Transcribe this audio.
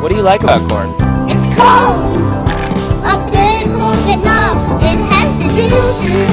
What do you like about corn? It's cold. A good corn that knocks. It has the juice.